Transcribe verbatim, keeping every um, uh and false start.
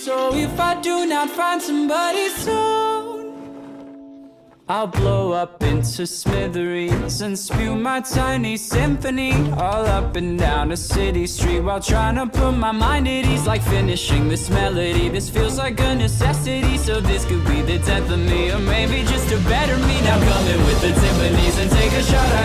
So if I do not find somebody soon, I'll blow up into smithereens and spew my tiny symphony all up and down a city street while trying to put my mind at ease. Like finishing this melody, this feels like a necessity. So this could be the death of me, or maybe just a better me. Now come in with the timpanis and take a shot